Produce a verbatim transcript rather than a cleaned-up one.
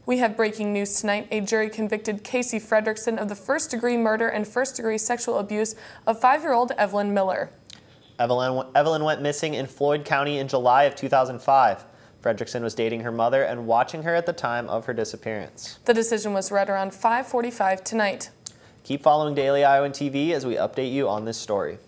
We have breaking news tonight. A jury convicted Casey Frederiksen of the first-degree murder and first-degree sexual abuse of five-year-old Evelyn Miller. Evelyn, Evelyn went missing in Floyd County in July of two thousand five. Frederiksen was dating her mother and watching her at the time of her disappearance. The decision was read around five forty-five tonight. Keep following Daily Iowan T V as we update you on this story.